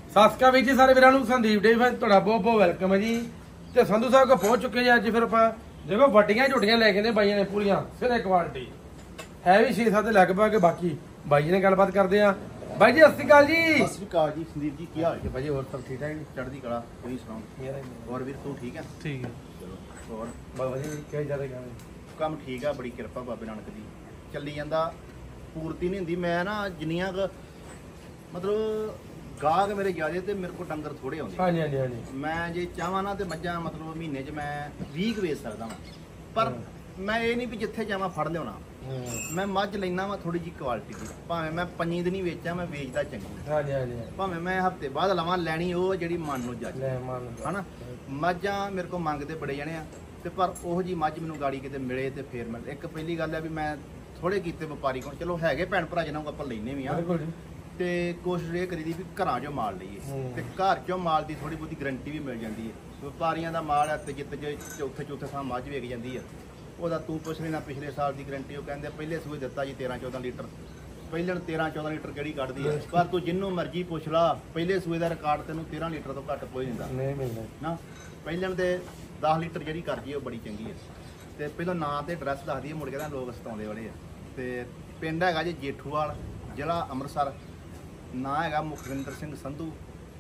ਸਾਸਕਾ ਵੀਰ ਜੀ ਸਾਰੇ ਵੀਰਾਂ ਨੂੰ ਸੰਦੀਪ ਡੇ ਫਿਰ ਤੁਹਾਡਾ ਬਹੁਤ ਬਹੁਤ ਵੈਲਕਮ ਹੈ ਜੀ। ਤੇ ਸੰਧੂ ਸਾਹਿਬ ਕੋ ਪਹੁੰਚ ਚੁੱਕੇ ਜੀ। ਅੱਜ ਫਿਰ ਆਪਾਂ ਦੇਖੋ ਵੱਡੀਆਂ ਝੋਟੀਆਂ ਲੈ ਕੇ ਨੇ ਬਾਈਆਂ ਨੇ ਪੂਰੀਆਂ ਸਿਰੇ ਕੁਆਲਿਟੀ ਹੈ ਵੀ 6-7 ਲਗਭਗ। ਬਾਕੀ ਬਾਈ ਜੀ ਨੇ ਗੱਲਬਾਤ ਕਰਦੇ ਆ। ਬਾਈ ਜੀ ਸਤਿ ਸ਼੍ਰੀ ਅਕਾਲ ਜੀ। ਸਤਿ ਸ਼੍ਰੀ ਅਕਾਲ ਜੀ ਸੰਦੀਪ ਜੀ, ਕੀ ਹਾਲ ਹੈ ਬਾਈ ਜੀ? ਹੋਰ ਸਭ ਠੀਕ ਠਾਕ ਜੀ? ਚੜ੍ਹਦੀ ਕਲਾ, ਤੁਸੀਂ ਸੁਣਾਓ? ਹੋਰ ਵੀਰ ਤੂੰ ਠੀਕ ਹੈ? ਠੀਕ ਹੈ। ਚਲੋ ਹੋਰ ਬਾਬਾ ਜੀ ਕਿਹੋ ਜਿਹਾ ਰਿਹਾ ਕੰਮ? ਠੀਕ ਆ, ਬੜੀ ਕਿਰਪਾ ਬਾਬੇ ਨਾਨਕ ਦੀ, ਚੱਲੀ ਜਾਂਦਾ। ਪੂਰਤੀ ਨਹੀਂ ਹੁੰਦੀ। ਮੈਂ ਨਾ ਜਿੰਨੀਆਂ ਕੁ ਮਤਲਬ ਗਾਹਕ ਮੇਰੇ ਜ਼ਿਆਦੇ ਤੇ ਮੇਰੇ ਕੋਲ ਡੰਗਰ ਥੋੜੇ ਆਉਂਦੇ। ਹਾਂਜੀ ਹਾਂਜੀ ਹਾਂਜੀ। ਮੈਂ ਜੇ ਚਾਹਾਂ ਨਾ ਤੇ ਮੱਝਾਂ ਮਤਲਬ ਮਹੀਨੇ 'ਚ ਮੈਂ 20 ਕੁ ਵੇਚ ਸਕਦਾ ਵਾਂ, ਪਰ ਮੈਂ ਇਹ ਨਹੀਂ ਵੀ ਜਿੱਥੇ ਜਾਵਾਂ ਫੜ ਲਿਆਉਣਾ। ਮੈਂ ਮੱਝ ਲੈਣਾ ਵਾ ਥੋੜੀ ਜਿਹੀ ਕੁਆਲਿਟੀ ਦੀ, ਭਾਵੇਂ ਮੈਂ 5 ਦਿਨ ਹੀ ਵੇਚਾਂ, ਮੈਂ ਵੇਚਦਾ ਚੰਗੀ। ਹਾਂਜੀ ਹਾਂਜੀ। ਭਾਵੇਂ ਮੈਂ ਹਫਤੇ ਬਾਅਦ ਲਵਾਂ, ਲੈਣੀ ਉਹ ਜਿਹੜੀ ਮਨ ਨੂੰ ਜੱਜ ਹਨਾ। ਮੱਝਾਂ ਮੇਰੇ ਕੋਲ ਮੰਗਦੇ ਬੜੇ ਜਣੇ ਆ, ਤੇ ਪਰ ਉਹੋ ਜੀ ਮੱਝ ਮੈਨੂੰ ਗਾੜੀ ਕਿਤੇ ਮਿਲੇ ਤੇ ਫੇਰ ਮੈਂ ਇੱਕ ਪਹਿਲੀ ਗੱਲ ਹੈ ਵੀ ਮੈਂ ਥੋੜੇ ਕੀਤੇ ਵਪਾਰੀ ਕੋਲ, ਚਲੋ ਹੈਗੇ ਭੈਣ ਭਰਾ ਜਿਹਨਾਂ ਕੋਲ ਆਪਾਂ ਲੈਨੇ ਵੀ ਆ, ਤੇ ਕੋਸ਼ਿਸ਼ ਇਹ ਕਰੀਦੀ ਵੀ ਘਰਾਂ ਚੋਂ ਮਾਲ ਲਈਏ, ਤੇ ਘਰ ਚੋਂ ਮਾਲ ਦੀ ਥੋੜੀ ਬਹੁਤੀ ਗਰੰਟੀ ਵੀ ਮਿਲ ਜਾਂਦੀ ਹੈ। ਵਪਾਰੀਆਂ ਦਾ ਮਾਲ ਹੈ ਤੇ ਜਿੱਤ ਜੇ ਚੌਥੇ ਥਾਂ ਮੱਝ ਵੇਚ ਜਾਂਦੀ ਆ, ਉਹਦਾ ਤੂੰ ਪੁੱਛ ਲੈਣਾ ਪਿਛਲੇ ਸਾਲ ਦੀ ਗਰੰਟੀ। ਉਹ ਕਹਿੰਦੇ ਪਹਿਲੇ ਸੂਏ ਦਿੱਤਾ ਜੀ 13-14 ਲੀਟਰ, ਪਹਿਲਣ 13-14 ਲੀਟਰ ਕਿਹੜੀ ਕੱਢਦੀ ਹੈ? ਪਰ ਤੂੰ ਜਿੰਨੂੰ ਮਰਜ਼ੀ ਪੁੱਛ ਲਾ, ਪਹਿਲੇ ਸੂਏ ਦਾ ਰਿਕਾਰਡ ਤੈਨੂੰ 13 ਲੀਟਰ ਤੋਂ ਘੱਟ ਕੋਈ ਨਹੀਂ ਮਿਲਦਾ ਨਾ। ਪਹਿਲਣ ਦੇ 10 ਲੀਟਰ ਜਿਹੜੀ ਕਰਦੀ ਉਹ ਬੜੀ ਚੰਗੀ ਹੈ। ਤੇ ਪਹਿਲਾਂ ਨਾਂ ਤੇ ਐਡਰੈਸ ਦੱਸਦੀ ਹੈ, ਮੁੜ ਕੇ ਤਾਂ ਲੋਕ ਸਤਾਉਂਦੇ ਵਾਲੇ ਆ। ਤੇ ਪਿੰਡ ਹੈਗਾ ਜੀ ਜੇਠੂਵਾਲ, ਜ਼ਿਲ੍ਹਾ ਅੰਮ੍ਰਿਤਸਰ। ਨਾਂ ਹੈਗਾ ਮੁਖਵਿੰਦਰ ਸਿੰਘ ਸੰਧੂ।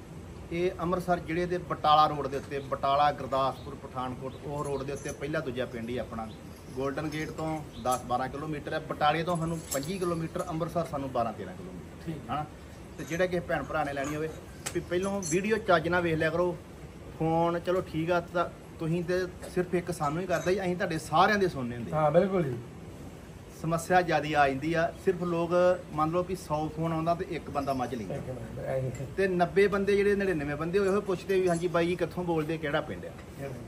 ਇਹ ਅੰਮ੍ਰਿਤਸਰ ਜਿਹੜੇ ਦੇ ਬਟਾਲਾ ਰੋਡ ਦੇ ਉੱਤੇ, ਬਟਾਲਾ ਗੁਰਦਾਸਪੁਰ ਪਠਾਨਕੋਟ ਉਹ ਰੋਡ ਦੇ ਉੱਤੇ ਪਹਿਲਾ ਦੂਜਾ ਪਿੰਡ ਹੀ ਆਪਣਾ। ਗੋਲਡਨ ਗੇਟ ਤੋਂ 10-12 ਕਿਲੋਮੀਟਰ ਹੈ, ਬਟਾਲੇ ਤੋਂ ਸਾਨੂੰ 25 ਕਿਲੋਮੀਟਰ, ਅੰਮ੍ਰਿਤਸਰ ਸਾਨੂੰ 12-13 ਕਿਲੋਮੀਟਰ ਠੀਕ ਹੈ। ਤੇ ਜਿਹੜਾ ਕਿਸੇ ਭੈਣ ਭਰਾ ਨੇ ਲੈਣੀ ਹੋਵੇ ਵੀ ਪਹਿਲਾਂ ਵੀਡੀਓ ਚੱਜ ਨਾਲ ਵੇਖ ਲਿਆ ਕਰੋ। ਫੋਨ ਚਲੋ ਠੀਕ ਆ, ਤਾਂ ਤੁਸੀਂ ਤੇ ਸਿਰਫ ਇੱਕ ਸਾਨੂੰ ਹੀ ਕਰਦਾ ਜੀ, ਅਸੀਂ ਤੁਹਾਡੇ ਸਾਰਿਆਂ ਦੇ ਸੁਣਨੇ ਹੁੰਦੇ। ਹਾਂ ਬਿਲਕੁਲ ਜੀ। ਸਮੱਸਿਆ ਜ਼ਿਆਦਾ ਆ ਜਾਂਦੀ ਆ, ਸਿਰਫ ਲੋਕ ਮੰਨ ਲਓ ਵੀ 100 ਫੋਨ ਆਉਂਦਾ ਤੇ ਇੱਕ ਬੰਦਾ ਮੱਝ ਲੈਂਦਾ, ਤੇ 90 ਬੰਦੇ ਜਿਹੜੇ 99 ਬੰਦੇ ਉਹ ਪੁੱਛਦੇ ਵੀ ਹਾਂਜੀ ਬਾਈ ਜੀ ਕਿੱਥੋਂ ਬੋਲਦੇ, ਕਿਹੜਾ ਪਿੰਡ ਆ।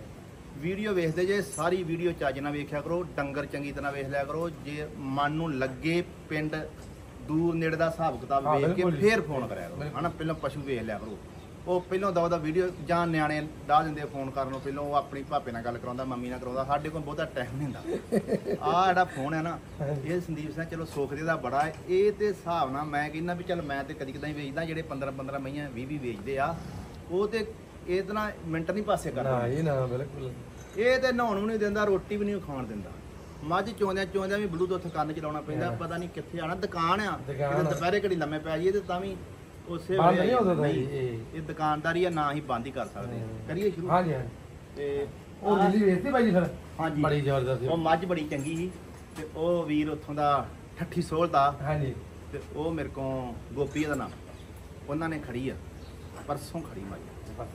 ਵੀਡੀਓ ਵੇਖਦੇ ਜੇ ਸਾਰੀ ਵੀਡੀਓ ਚੱਜ ਨਾਲ ਵੇਖਿਆ ਕਰੋ, ਡੰਗਰ ਚੰਗੀ ਤਰ੍ਹਾਂ ਵੇਖ ਲਿਆ ਕਰੋ। ਜੇ ਮਨ ਨੂੰ ਲੱਗੇ ਪਿੰਡ ਦੂਰ ਨੇੜੇ ਦਾ ਹਿਸਾਬ ਕਿਤਾਬ ਵੇਖ ਕੇ ਫੇਰ ਫੋਨ ਕਰਿਆ ਕਰੋ ਹਨਾ। ਪਹਿਲਾਂ ਪਸ਼ੂ ਵੇਖ ਲਿਆ ਕਰੋ। ਉਹ ਪਹਿਲਾਂ ਦਾ ਵੀਡੀਓ ਜਾਂ ਨਿਆਣੇ ਡਾਹ ਦਿੰਦੇ ਫੋਨ ਕਰਨ ਨੂੰ, ਪਹਿਲਾਂ ਉਹ ਆਪਣੀ ਭਾਪੇ ਨਾਲ ਗੱਲ ਕਰਾਉਂਦਾ, ਮੰਮੀ ਨਾਲ ਕਰਾਉਂਦਾ। ਸਾਡੇ ਕੋਲ ਬਹੁਤਾ ਟਾਈਮ ਨਹੀਂ ਹੁੰਦਾ। ਆਹ ਜਿਹੜਾ ਫੋਨ ਹੈ ਨਾ, ਇਹ ਸੰਦੀਪ ਸਿੰਘ ਚਲੋ ਸੁੱਖ ਦੇ ਦਾ ਬੜਾ ਹੈ। ਇਹ ਤੇ ਹਿਸਾਬ ਨਾਲ ਮੈਂ ਕਹਿੰਦਾ ਵੀ ਚੱਲ ਮੈਂ ਤੇ ਕਦੀ ਕਦਾਈ ਵੇਚਦਾ, ਜਿਹੜੇ 15-15 ਮਈਆਂ 20 ਵੇਚਦੇ ਆ, ਉਹ ਤੇ ਇਹ ਤਾਂ ਮਿੰਟ ਨਹੀਂ ਪਾਸੇ ਕਰਦਾ। ਬਿਲਕੁਲ। ਇਹ ਤੇ ਨਹਾਉਣ ਨੂੰ ਨਹੀਂ ਦਿੰਦਾ, ਰੋਟੀ ਵੀ ਨਹੀਂ ਖਾਣ ਦਿੰਦਾ। ਮੱਝ ਚੋਂਦਿਆਂ ਵੀ ਬਲੂਟੁੱਥ ਕੰਨ ਚ ਲਾਉਣਾ ਪੈਂਦਾ, ਪਤਾ ਨਹੀਂ ਕਿੱਥੇ ਆਣਾ। ਦੁਕਾਨ ਆ, ਦੁਪਹਿਰੇ ਘੜੀ ਲੰਮੇ ਪੈ ਜਾਈਏ ਤੇ ਤਾਂ ਵੀ ਉਸੇ ਵੇਲੇ ਇਹ ਦੁਕਾਨਦਾਰੀ ਆ, ਨਾ ਹੀ ਬੰਦ ਹੀ ਕਰ ਸਕਦੇ। ਕਰੀਏ ਸ਼ੁਰੂ। ਹਾਂਜੀ ਹਾਂਜੀ। ਤੇ ਉਹ ਨੀਲੀ ਵੇਚਦੀ ਬਾਈ ਜੀ ਫਿਰ? ਹਾਂਜੀ ਬੜੀ ਜ਼ਬਰਦਸਤ। ਉਹ ਮੱਝ ਬੜੀ ਚੰਗੀ ਸੀ, ਤੇ ਉਹ ਵੀਰ ਉੱਥੋਂ ਦਾ ਠੱਠੀ ਸੋਲ ਦਾ। ਹਾਂਜੀ। ਤੇ ਉਹ ਮੇਰੇ ਕੋਲ ਗੋਪੀ ਦਾ ਨਾਮ, ਉਹਨਾਂ ਨੇ ਖੜੀ ਆ, ਪਰਸੋਂ ਖੜੀ ਮੱਝ,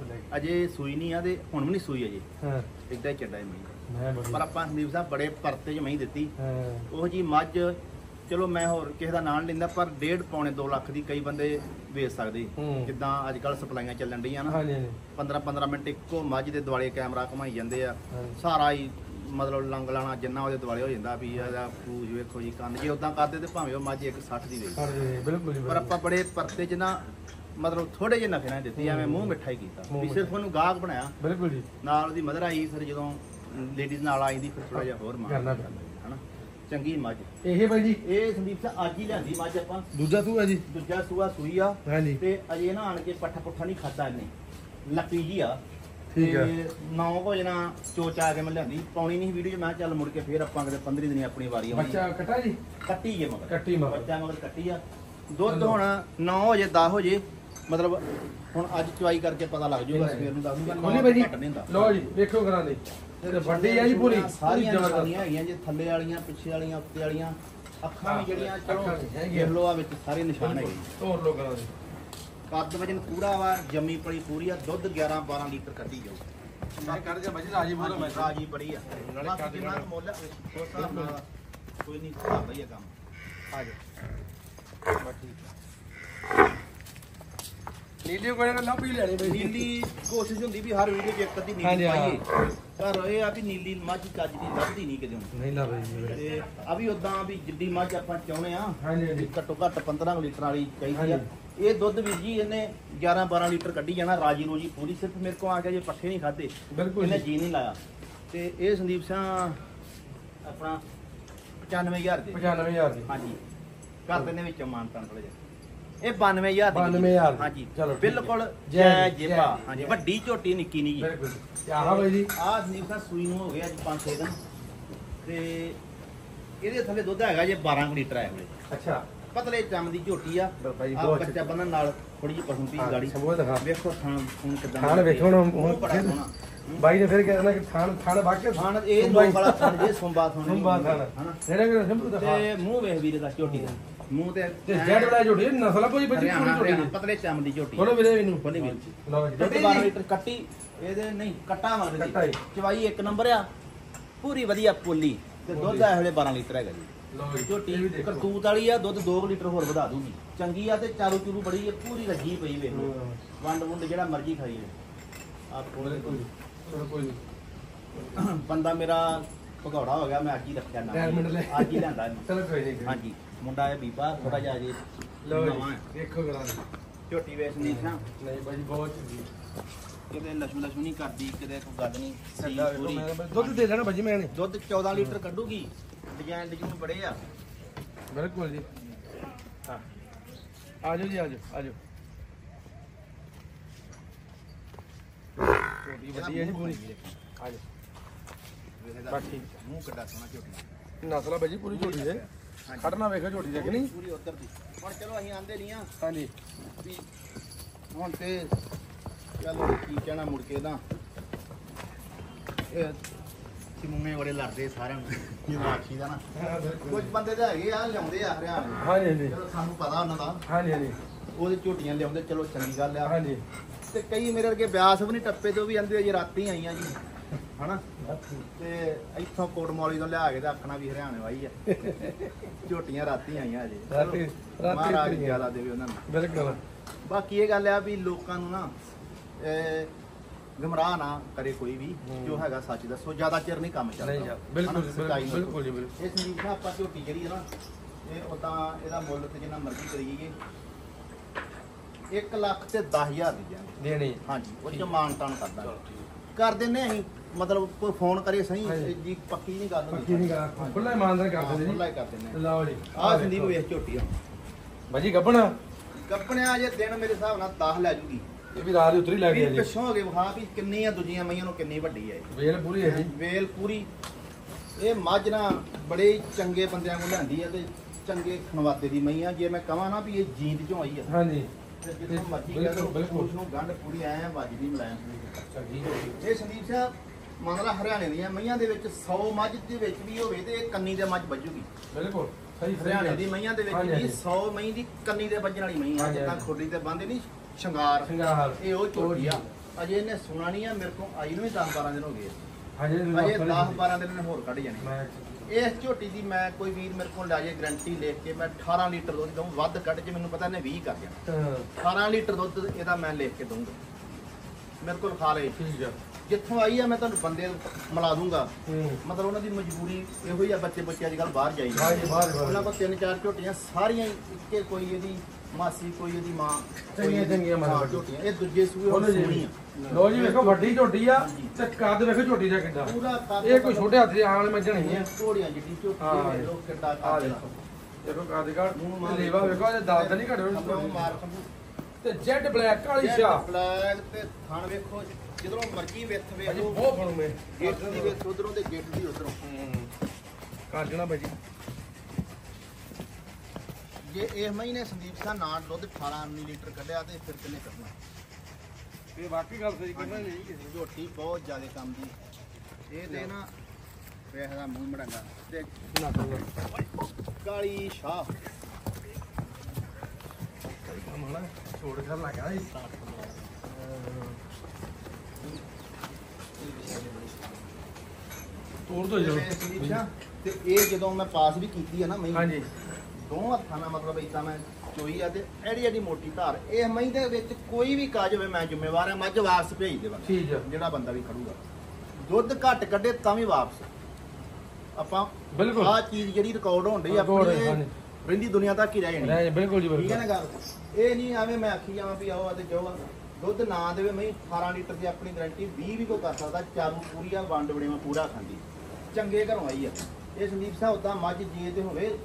ਅਜੇ ਸੂਈ ਨਹੀਂ ਆ, ਤੇ ਹੁਣ ਵੀ ਨਹੀਂ ਸੂਈ ਅਜੇ, ਏਦਾਂ ਹੀ ਚੱਡਾ ਮਹੀਂ। ਪਰ ਆਪਾਂ ਸੰਦੀਪ ਸਾਹਿਬ ਬੜੇ ਪਰਤੇ ਚ ਮਹੀਂ ਦਿੱਤੀ। ਉਹ ਜੀ ਮੱਝ ਚਲੋ ਮੈਂ ਹੋਰ ਕਿਸੇ ਦਾ ਨਾਂ ਨਹੀਂ ਲੈਂਦਾ, ਪਰ 1.5-2 ਲੱਖ ਦੀ ਕਈ ਬੰਦੇ ਵੇਚ ਸਕਦੇ। ਜਿੱਦਾਂ ਅੱਜ ਕੱਲ ਸਪਲਾਈਆਂ ਚੱਲਣ ਡੀਆਂ ਨਾ, 15-15 ਮਿੰਟ ਇੱਕੋ ਮੱਝ ਦੇ ਦੁਆਲੇ ਕੈਮਰਾ ਘੁਮਾਈ ਜਾਂਦੇ ਆ, ਸਾਰਾ ਹੀ ਮਤਲਬ ਲੰਗ ਲਾਣਾ ਜਿੰਨਾ ਉਹਦੇ ਦੁਆਲੇ ਹੋ ਜਾਂਦਾ ਵੀ ਇਹਦਾ ਪੂਜ ਵੇਖੋ ਜੀ ਕੰਨ। ਜੇ ਉਦਾਂ ਕਰਦੇ ਤੇ ਭਾਵੇਂ ਉਹ ਮੱਝ 160 ਦੀ ਵੇਚ। ਪਰ ਆਪਾਂ ਬੜੇ ਪਰਤੇ ਚ ਨਾ ਮਤਲਬ ਥੋੜੇ ਜਿਹੇ ਨਫੇ ਨਾਲ ਦਿੱਤੀ, ਐਵੇਂ ਮੂੰਹ ਮਿੱਠਾ ਹੀ ਕੀਤਾ ਵੀ ਸਿਰਫ ਉਹਨੂੰ ਗਾਹਕ ਬਣਾਇਆ। ਬਿਲਕੁਲ ਜੀ। ਨਾਲ ਉਹਦੀ ਮਦਰ ਆਈ, ਫਿਰ ਜਦੋਂ ਲੇਡੀਜ਼ ਨਾਲ ਆ ਜਾਂਦੀ ਫਿਰ ਥੋੜਾ ਜਿਹਾ ਹੋਰ ਮਾਰਨਾ ਹਨਾ। ਚੰਗੀ ਮੱਝ ਇਹ ਬਾਈ ਜੀ। ਇਹ ਸੰਦੀਪ ਸਿੰਘ ਅੱਜ ਹੀ ਲਿਆਂਦੀ ਮੱਝ ਆਪਾਂ। ਦੂਜਾ ਸੂਆ ਜੀ? ਦੂਜਾ ਸੂਆ ਸੂਈ ਆ। ਤੇ ਅਜੇ ਨਾ ਆਣ ਕੇ ਪੱਠਾ ਪੁੱਠਾ ਨਹੀਂ ਖਾਦਾ ਇਹਨੇ, ਲੱਪੀ ਜੀ ਆ। ਠੀਕ ਹੈ। 9 ਵਜੇ ਨਾ ਚੋਚਾ ਆ ਕੇ ਮੈਂ ਲਿਆਂਦੀ, ਪਾਉਣੀ ਨਹੀਂ ਵੀਡੀਓ ਚ। ਮੈਂ ਚੱਲ ਮੁੜ ਕੇ ਫੇਰ ਆਪਾਂ ਕਿਤੇ 15 ਦਿਨੀ ਆਪਣੀ ਵਾਰੀ ਆਉਣੀ। ਬੱਚਾ ਕੱਟਾ ਜੀ? ਕੱਟੀ ਜੇ ਮਗਰ, ਕੱਟੀ ਮਗਰ, ਬੱਚਾ ਮਗਰ ਕੱਟੀ ਆ। ਦੁੱਧ ਹੁਣ 9 ਵਜੇ 10 ਵਜੇ ਮਤਲਬ ਹੁਣ ਅੱਜ ਚਵਾਈ ਕਰਕੇ ਪਤਾ ਲੱਗ ਜਾਊਗਾ, ਸਵੇਰ ਨੂੰ ਦੱਸ ਦੂੰਗਾ। ਘੱਟ ਨਹੀਂ ਹੁੰਦਾ। ਲੋ ਜੀ ਵੇਖੋ ਕਰਾਂ ਦੇ ਤੇ ਵੱਡੀ ਆ ਜੀ ਪੂਰੀ, ਸਾਰੀਆਂ ਨਿਸ਼ਾਨੀਆਂ ਹੈਗੀਆਂ ਜੇ, ਥੱਲੇ ਵਾਲੀਆਂ, ਪਿੱਛੇ ਵਾਲੀਆਂ, ਉੱਤੇ ਵਾਲੀਆਂ, ਅੱਖਾਂ ਵੀ ਜਿਹੜੀਆਂ ਚਲੋ ਦੇਖ ਲੋ, ਆ ਵਿੱਚ ਸਾਰੇ ਨਿਸ਼ਾਨ ਹੈਗੇ। ਤੋੜ ਲੋ ਕਰਾਂ ਦੇ। ਕੱਦ ਵਜਨ ਪੂਰਾ ਵਾ, ਜੰਮੀ ਪਲੀ ਪੂਰੀ ਆ, ਦੁੱਧ 11-12 ਲੀਟਰ ਕੱਢੀ ਜਾਊ। ਮੈਂ ਕੱਢ ਕੇ ਮੱਝ ਰਾਜੀ ਪੂਰਾ, ਮੈਂ ਰਾਜੀ ਬੜੀ ਆ। ਨਾਲੇ ਕਿੰਨਾ ਮੁੱਲ ਕੋਈ ਨਹੀਂ, ਭਾਦਾ ਹੀ ਆ ਕੰਮ। ਆ ਜਾ ਬਸ ਠੀਕ ਆ। ਨੀਲੀ ਕੋਲੇ ਨਾ ਲੱਭ ਹੀ ਲੈਣੀ ਬਈ। ਨੀਲੀ ਕੋਸ਼ਿਸ਼ ਹੁੰਦੀ ਵੀ ਹਰ ਵੀਡੀਓ 'ਚ ਇੱਕ ਅੱਧੀ ਨੀਲੀ ਪਾਈਏ, ਪਰ ਇਹ ਆ ਵੀ ਨੀਲੀ ਮੱਝ ਚੱਜ ਦੀ ਲੱਭਦੀ ਨਹੀਂ ਕਿਤੇ ਹੁਣ। ਨਹੀਂ ਲੱਭਦੀ। ਤੇ ਆ ਵੀ ਉਦਾਂ ਵੀ ਜਿੱਡੀ ਮੱਝ ਆਪਾਂ ਚਾਹੁੰਦੇ ਆ, ਘੱਟੋ ਘੱਟ 15 ਲੀਟਰ ਵਾਲੀ ਚਾਹੀਦੀ ਆ। ਇਹ ਦੁੱਧ ਵੀਰ ਜੀ ਇਹਨੇ 11-12 ਲੀਟਰ ਕੱਢੀ ਜਾਣਾ, ਰਾਜੀ ਰੋਜੀ ਪੂਰੀ। ਸਿਰਫ ਮੇਰੇ ਕੋਲ ਆ ਕੇ ਜੇ ਪੱਠੇ ਨਹੀਂ ਖਾਦੇ, ਇਹਨੇ ਜੀ ਨਹੀਂ ਲਾਇਆ। ਤੇ ਇਹ ਸੰਦੀਪ ਸਿੰਘ ਆਪਣਾ 95,000 ਦੇ। 95,000 ਦੇ ਹਾਂਜੀ। ਘਰ ਦੇ ਵਿੱਚ ਮਾਨਤਾਨ ਥੋੜਾ ਜਿਹਾ ਇਹ 92000 ਦੀ 92,000 ਹਾਂਜੀ ਚਲੋ ਬਿਲਕੁਲ ਜੈ ਜੈ ਜੀ, ਜੇਬਾ ਜੈ ਹਾਂਜੀ ਜੀ। ਵੱਡੀ ਝੋਟੀ ਨਿੱਕੀ ਨਹੀਂ ਜੀ ਬਿਲਕੁਲ ਆਹ ਬਾਈ ਜੀ ਆਹ ਸੰਦੀਪ ਸਾਹਿਬ ਸੂਈ ਨੂੰ ਹੋ ਗਿਆ ਅੱਜ 5-6 ਦਿਨ ਤੇ ਇਹਦੇ ਥੱਲੇ ਦੁੱਧ ਹੈਗਾ ਜੇ 12 ਲੀਟਰ ਹੈ ਵੇਲੇ ਅੱਛਾ ਪਤਲੇ ਚਮ ਦੀ ਝੋਟੀ ਆ ਬਾਈ ਆ ਬਹੁਤ ਬੱਚਾ ਬੰਨਣ ਨਾਲ ਥੋੜੀ ਜਿਹੀ ਪਸੰਦ ਪੀ ਗਾੜੀ ਸਭੋ ਦਿਖਾ ਵੇਖੋ ਥਾਣ ਹੁਣ ਕਿਦਾਂ ਥਾਣ ਵੇਖੋ ਹੁਣ ਬੜਾ ਸੋਹਣਾ ਬਾਈ ਨੇ ਫਿਰ ਕਹਿੰਦਾ ਕਿ ਥਾਣ ਬਾਕੀ ਥਾਣ ਇਹ ਲੋਕ ਵਾਲਾ ਥਾਣ ਜੇ ਸੁੰਬਾ ਥਾਣ ਸੁੰਬਾ ਥਾਣ ਹਨਾ ਜਿਹੜਾ ਕਿ ਸਿੰਪਲ ਦਿਖਾ ਤੇ ਮੂੰਹ ਵੇਖ ਵੀਰੇ ਦਾ ਝੋਟੀ ਦਾ ਮੂੰਹ ਤੇ ਤੇ ਜੈਡ ਬੜਾ ਝੋਟੀ ਨਸਲ ਕੋਈ ਬੱਜੀ ਪੂਰੀ ਝੋਟੀ ਹਰਿਆਣਾ ਪਤਲੇ ਚਮ ਦੀ ਝੋਟੀ ਬੋਲੋ ਵੀਰੇ ਮੈਨੂੰ ਬੋਲੀ ਵੀਰ ਲਓ ਜੀ ਦੁੱਧ 12 ਲੀਟਰ ਕੱਟੀ ਇਹਦੇ ਨਹੀਂ ਕੱਟਾ ਮਾਰ ਕੱਟਾ ਹੀ। ਚਵਾਈ ਇੱਕ ਨੰਬਰ ਆ ਪੂਰੀ ਵਧੀਆ ਪੋਲੀ ਤੇ ਦੁੱਧ ਆ ਹਲੇ 12 ਲੀਟਰ ਹੈਗਾ ਜੀ ਲਓ ਜੀ ਝੋਟੀ ਇਹ ਵੀ ਦੇਖੋ ਕਰਤੂਤ ਵਾਲੀ ਆ ਦੁੱਧ 2 ਲੀਟਰ ਹੋਰ ਵਧਾ ਦੂਗੀ ਚੰਗੀ ਆ ਤੇ ਚਾਰੂ ਚੂਰੂ ਬੜੀ ਆ ਪੂਰੀ ਰੱਜੀ ਪਈ ਵੇਖ ਲਓ ਵੰਡ ਵੁੰਡ ਜਿਹੜਾ ਮਰਜ਼ੀ ਖਾਈ ਲੈ ਆਪ ਕੋਲੇ ਚਲੋ ਕੋਈ ਨਹੀਂ ਬੰਦਾ ਮੇਰਾ ਭਗੌੜਾ ਹੋ ਗਿਆ ਮੈਂ ਅੱਜ ਹੀ ਰੱਖਿਆ ਨਾ ਟਾਇਰ ਮਿੰਟ ਲੈ ਅੱਜ ਹੀ ਲਿਆਂਦਾ ਇਹਨੂੰ। ਚਲੋ ਕੋਈ ਨਹੀਂ ਹਾਂਜੀ ਮੁੰਡਾ ਇਹ ਬੀਬਾ ਥੋੜਾ ਜਿਹਾ ਜੀ ਲਓ ਨਵਾਂ ਜੀ ਹੈ। ਦੇਖੋ ਕਰਾਂ ਝੋਟੀ ਵੇਚਣੀ ਸਾਂ ਨਹੀਂ ਬਾਈ ਬਹੁਤ ਚੰਗੀ ਕਿਤੇ ਲక్ష్ਮੀ ਨਹੀਂ ਕਰਦੀ ਕਿਤੇ ਕੋਈ ਗੱਲ ਨਹੀਂ ਸਹੀ ਛੱਡਾ ਵੇਖੋ ਪੂਰੀ ਮੈਂ ਤਾਂ ਦੁੱਧ ਦੇ ਦੇਣਾ ਬਾਜੀ ਮੈਂ ਨੇ ਦੁੱਧ 14 ਲੀਟਰ ਕੱਢੂਗੀ ਡਿਜ਼ਾਈਨ ਡਿਜ਼ਾਈਨ ਬੜੇ ਆ ਬਿਲਕੁਲ ਜੀ ਹਾਂ ਆਜੋ ਜੀ ਆਜੋ ਆਜੋ ਛੋਟੀ ਵੱਡੀ ਹੈ ਜੀ ਪੂਰੀ ਆਜੋ ਬਾਕੀ ਮੂੰਹ ਕੱਢਾ ਸੋਹਣਾ ਝੋਟੀ ਨਸਲ ਆ ਬਾਜੀ ਪੂਰੀ ਛੋਟੀ ਦੇ ਖੜਨਾ ਵੇਖੋ ਛੋਟੀ ਦੇ ਕਿ ਨਹੀਂ ਪੂਰੀ ਉੱਧਰ ਦੀ ਹੁਣ ਚਲੋ ਅਸੀਂ ਆਂਦੇ ਨਹੀਂ ਆ ਹਾਂਜੀ ਵੀ ਹੁਣ ਤੇ ਚਲੋ ਕੀ ਕਹਿਣਾ ਮੁੜ ਕੇ ਨਾ ਇਹ ਚਿਮੂਮੇ ਬੜੇ ਲੜਦੇ ਸਾਰਿਆਂ ਨੂੰ ਇਹ ਮਾਛੀ ਦਾ ਨਾ ਹਾਂ ਬਿਲਕੁਲ ਕੁਝ ਬੰਦੇ ਤਾਂ ਹੈਗੇ ਆ ਲਿਆਉਂਦੇ ਆ ਹਰਿਆਣੇ ਹਾਂਜੀ ਹਾਂਜੀ ਚਲੋ ਸਾਨੂੰ ਪਤਾ ਉਹਨਾਂ ਦਾ ਹਾਂਜੀ ਹਾਂਜੀ ਉਹਦੇ ਝੋਟੀਆਂ ਲਿਆਉਂਦੇ ਚਲੋ ਚੰਗੀ ਗੱਲ ਆ ਹਾਂਜੀ ਤੇ ਕਈ ਮੇਰੇ ਵਰਗੇ ਬਿਆਸ ਵੀ ਨਹੀਂ ਟੱਪੇ ਤੋਂ ਵੀ ਆਂਦੇ ਜੇ ਰਾਤੀ ਆਈਆਂ ਜੀ ਹਨਾ ਤੇ ਇੱਥੋਂ ਕੋਟਮੌਲੀ ਤੋਂ ਲਿਆ ਕੇ ਤੇ ਆਖਣਾ ਵੀ ਹਰਿਆਣੇ ਵਾਈ ਆ ਝੋਟੀਆਂ ਰਾਤੀ ਆਈਆਂ ਅਜੇ ਰਾਤੀ ਮਹਾਰਾਜ ਰਾਤੀ ਜਿਆਦਾ ਦੇਵੇ ਉਹਨਾਂ ਨੂੰ ਬਿਲਕੁਲ ਬਾਕੀ ਇਹ ਗੱਲ ਆ ਵੀ ਲੋਕਾਂ ਨੂੰ ਨਾ ਗਮਰਾਹ ਨਾ ਕਰੇ ਕੋਈ ਵੀ ਜੋ ਹੈਗਾ ਸੱਚ ਦੱਸੋ ਜ਼ਿਆਦਾ ਚਿਰ ਨਹੀਂ ਕੰਮ ਚੱਲਦਾ ਨਹੀਂ ਜਾ ਬਿਲਕੁਲ ਹਨਾ, ਸੱਚਾਈ ਨਾਲ। ਬਿਲਕੁਲ ਜੀ ਬਿਲਕੁਲ ਇਹ ਸੰਦੀਪ ਸਾਹਿਬ ਆਪਾਂ ਝੋਟੀ ਜਿਹੜੀ ਹੈ ਨਾ ਇਹ ਉਦਾਂ ਇਹਦਾ ਮੁੱਲ ਤੇ ਜਿੰਨਾ ਮਰਜ਼ੀ ਕਰੀਏ 1 ਲੱਖ ਤੇ 10,000 ਦੀ ਜਾਂਦੇ ਦੇਣੀ ਹਾਂਜੀ ਉਹ ਚ ਮਾਨ ਤਾਨ ਕਰਦਾ ਕਰ ਦਿੰਨੇ ਅਸੀਂ ਮਤਲਬ ਕੋਈ ਫੋਨ ਕਰੇ ਸਹੀ ਹਾਂਜੀ। ਜੀ ਪੱਕੀ ਨਹੀਂ ਗੱਲ ਪੱਕੀ ਨਹੀਂ ਗਾ ਖੁੱਲਾ ਇਮਾਨਦਾਰ ਕਰ ਦਿੰਦੇ ਖੁੱਲਾ ਜੀ ਹੀ ਕਰ ਦਿੰਨੇ ਲਓ ਜੀ ਆਹ ਸੰਦੀਪ ਵੇਖ ਝੋਟੀ ਆ ਬਾਜੀ ਗੱਬਣਾ ਕੱਪਣਿਆ ਜੇ ਦਿਨ ਮੇਰੇ ਹਿਸਾਬ ਨਾਲ 10 ਲੈ ਜੂਗੀ ਇਹ ਵੀ ਰਾਤ ਦੀ ਉਤਰੀ ਲੱਗ ਗਿਆ ਵੀ ਜੀ ਪਿੱਛੋਂ ਹੋ ਗਏ ਵਿਖਾ ਵੀ ਕਿੰਨੀ ਆ ਦੂਜੀਆਂ ਮਈਆਂ ਨੂੰ ਕਿੰਨੀ ਵੱਡੀ ਆ ਇਹ ਵੇਲ ਪੂਰੀ ਹੈ ਜੀ ਵੇਲ ਪੂਰੀ ਇਹ ਮੱਝ ਨਾ ਬੜੇ ਚੰਗੇ ਬੰਦਿਆਂ ਕੋਲ ਲੈਂਦੀ ਆ ਤੇ ਚੰਗੇ ਖਣਵਾਤੇ ਦੀ ਮਈ ਆ ਜੇ ਮੈਂ ਕਹਾਂ ਨਾ ਵੀ ਇਹ ਜੀਂਦ ਚੋਂ ਆਈ ਆ ਹਾਂਜੀ ਤੇ ਜਿੱਥੋਂ ਮਰਜ਼ੀ ਬਿਲਕੁਲ, ਕਰ ਲਓ ਬਿਲਕੁਲ। ਉਸ ਨੂੰ ਗੰਢ ਪੂਰੀ ਐ ਵੱਜਦੀ ਮਲਾਇਮ ਪੂਰੀ ਚੰਗੀ ਇਹ ਸੰਦੀਪ ਸਾਹਿਬ ਮੰਨ ਲਾ ਹਰਿਆਣੇ ਦੀਆਂ ਮਈਆਂ ਦੇ ਵਿੱਚ 100 ਮੱਝ ਦੇ ਵਿੱਚ ਵੀ ਹੋਵੇ ਤੇ ਇਹ ਕੰਨੀ ਦੇ ਮੱਝ ਵੱਜੂਗੀ ਬਿਲਕੁਲ ਸਹੀ ਹਰਿਆਣੇ ਦੀ ਮਈਆਂ ਦੇ ਵਿੱਚ ਹਾਂਜੀ, ਵੀ ਹਾਂਜੀ। 100 ਮਈ ਦੀ ਕੰਨੀ ਦੇ ਵੱਜਣ ਵਾਲੀ ਮਈ ਆ ਹਾਂਜੀ, ਜਿੱਦਾਂ ਹਾਂਜੀ। ਖੁਰਲੀ ਤੇ ਬੰਦੇ ਨਹੀਂ ਸ਼ਿੰਗਾਰ ਸਿੰਗਾਰ ਇਹ ਉਹ ਝੋਟੀ ਆ ਅਜੇ ਇਹਨੇ ਸੁਣਾ ਨਹੀਂ ਆ ਮੇਰੇ ਕੋਲ ਆਈ ਨੂੰ ਵੀ 10-12 ਦਿਨ ਹੋ ਗਏ ਹਾਂਜੀ ਅਜੇ 10-12 ਦਿਨ ਨੇ ਹੋਰ ਕੱਢ ਜਾਣੇ ਮੈਂ ਇਸ ਝੋਟੀ ਦੀ ਮੈਂ ਕੋਈ ਵੀਰ ਮੇਰੇ ਕੋਲ ਲੈ ਜੇ ਗਰੰਟੀ ਲਿਖ ਕੇ ਮੈਂ 18 ਲੀਟਰ ਦੁੱਧ ਦਊਂ ਵੱਧ ਕੱਢ ਕੇ ਮੈਨੂੰ ਪਤਾ ਇਹਨੇ 20 ਕਰ ਜਾਣਾ 18 ਲੀਟਰ ਦੁੱਧ ਇਹਦਾ ਮੈਂ ਲਿਖ ਕੇ ਦਊਂਗਾ ਮੇਰੇ ਕੋਲ ਖਾ ਲਏ ਠੀਕ ਆ ਜਿੱਥੋਂ ਆਈ ਆ ਮੈਂ ਤੁਹਾਨੂੰ ਬੰਦੇ ਮਿਲਾ ਦੂੰਗਾ ਹੂੰ ਮਤਲਬ ਉਹਨਾਂ ਦੀ ਮਜਬੂਰੀ ਇਹੋ ਹੀ ਆ ਬੱਚੇ ਅੱਜ ਕੱਲ ਬਾਹਰ ਜਾਈਦੇ ਹਾਂਜੀ, ਬਾਹਰ। ਉਹਨਾਂ ਕੋਲ 3-4 ਝੋਟੀਆਂ ਸਾਰੀਆਂ ਹੀ ਇੱਕੇ ਕੋਈ ਇਹਦੀ ਮਾਸੀ ਕੋਈ ਇਹਦੀ ਮਾਂ ਚੰਗੀਆਂ ਹਾਂ, ਮਤਲਬ ਝੋਟੀਆਂ ਇਹ ਦੂਜੇ ਸੂਏ ਬੋਲੋ ਹੁਣ ਜੀ ਸੋਹਣੀਆਂ ਲੋ ਜੀ ਵੇਖੋ ਵੱਡੀ ਝੋਟੀ ਆ ਹਾਂਜੀ। ਤੇ ਕੱਦ ਵੇਖੋ ਝੋਟੀ ਦਾ ਕਿੱਡਾ ਪੂਰਾ ਕੱਦ ਇਹ ਕੋਈ ਛੋਟੇ ਹੱਥ ਦੇ ਆਣ ਵਾਲੇ ਮੱਝ ਨਹੀਂ ਹੈ ਘੋੜੀਆਂ ਜਿੱਡੀ ਝੋਟੀ ਹਾਂ। ਇਹ ਲੋਕ ਕਿੱਡਾ ਆ ਕੱਦ ਦੇਖੋ ਦੇਖੋ ਕੱਦ ਕਾੜ ਮੂੰਹ ਮਾਰ ਲੇਵਾ ਵੇਖੋ ਇਹ ਦਾਦ ਨਹੀਂ ਘੜੇ ਆਪਣਾ ਮਾਰ ਖੰਭੂ ਤੇ ਜੈਡ ਬਲੈਕ ਕਾਲੀ ਸ਼ਾ ਬਲੈਕ ਤੇ ਥਣ ਵੇਖੋ ਜਦੋਂ ਮਰਜੀ ਵਿੱਥ ਭਾਜੀ ਵੇਖੋ ਬਹੁਤ ਫੜੂ ਮੈਂ ਗੇਟ ਦੀ ਵੇਖ ਉਧਰੋਂ ਤੇ ਗੇਟ ਦੀ ਉਧਰੋਂ ਕਰ ਜਣਾ ਭਾਜੀ ਜੇ ਇਸ ਮਹੀਨੇ ਸੰਦੀਪ ਸਾਹਿਬ ਨਾਲ ਦੁੱਧ 18-19 ਲੀਟਰ ਕੱਢਿਆ ਤੇ ਫਿਰ ਕਿੰਨੇ ਕੱਢਣਾ ਇਹ ਵਾਕਈ ਗੱਲ ਸਹੀ ਕਹਿੰਦਾ ਨਹੀਂ ਕਿਸੇ ਝੋਟੀ ਬਹੁਤ ਜ਼ਿਆਦਾ ਕੰਮ ਦੀ ਇਹ ਤੇ ਨਾ ਵੇਖਦਾ ਮੂੰਹ ਮੜਾਂਗਾ ਤੇ ਨਾ ਕਰੋ ਕਾਲੀ ਸ਼ਾਹ ਮਾਣਾ ਛੋੜ ਕਰ ਲੱਗਾ ਇਸ ਤੋੜ ਦੋ ਤੇ ਸੰਦੀਪ ਸਾਹਿਬ ਤੇ ਇਹ ਜਦੋਂ ਮੈਂ ਪਾਸ ਵੀ ਕੀਤੀ ਆ ਨਾ ਮਹੀਂ ਹਾਂਜੀ ਦੋ ਹੱਥਾਂ ਨਾਲ ਮਤਲਬ ਇਦਾਂ ਮੈਂ ਚੋਈ ਆ ਤੇ ਐਡੀ ਐਡੀ ਮੋਟੀ ਧਾਰ ਇਹ ਮਹੀਂ ਦੇ ਵਿੱਚ ਕੋਈ ਵੀ ਕਾਜ ਹੋਵੇ ਮੈਂ ਜ਼ਿੰਮੇਵਾਰ ਆ ਮੱਝ ਵਾਪਸ ਭੇਜ ਦੇਵਾਂ ਠੀਕ ਆ ਜਿਹੜਾ ਬੰਦਾ ਵੀ ਖੜੂਗਾ ਦੁੱਧ ਘੱਟ ਕੱਢੇ ਤਾਂ ਵੀ ਵਾਪਸ ਆਪਾਂ ਬਿਲਕੁਲ ਆਹ ਚੀਜ਼ ਜਿਹੜੀ ਰਿਕਾਰਡ ਹੋਣ ਡਈ Record, ਆਪਣੀ ਹਾਂਜੀ। ਰਹਿੰਦੀ ਦੁਨੀਆ ਤੱਕ ਹੀ ਰਹਿ ਜਾਣੀ ਨਹੀਂ ਬਿਲਕੁਲ ਜੀ ਠੀਕ ਹੈ ਨਾ ਬਿਲਕੁਲ ਗੱਲ ਇਹ ਨਹੀਂ ਆਵੇਂ ਮੈਂ ਆਖੀ ਜਾਵਾਂ ਵੀ ਆਓ ਤੇ ਜਾਓ ਦੁੱਧ ਨਾ ਦੇਵੇ ਮੈਂ 18 ਲੀਟਰ ਦੀ ਆਪਣੀ ਗਾਰੰਟੀ 20 ਵੀ ਕੋ ਕਰ ਸਕਦਾ ਚਾਰੂ ਪੂਰੀ ਆ ਵੰਡ ਵੜੇਵਾ ਪੂਰਾ ਖਾਂਦੀ ਚੰਗੇ ਘਰੋਂ ਆਈ ਆ ਇਹ ਸੰਦੀਪ ਸਾਹਿਬ ਉਦਾਂ ਮੱਝ ਜੇ ਤੇ ਹੋਵੇ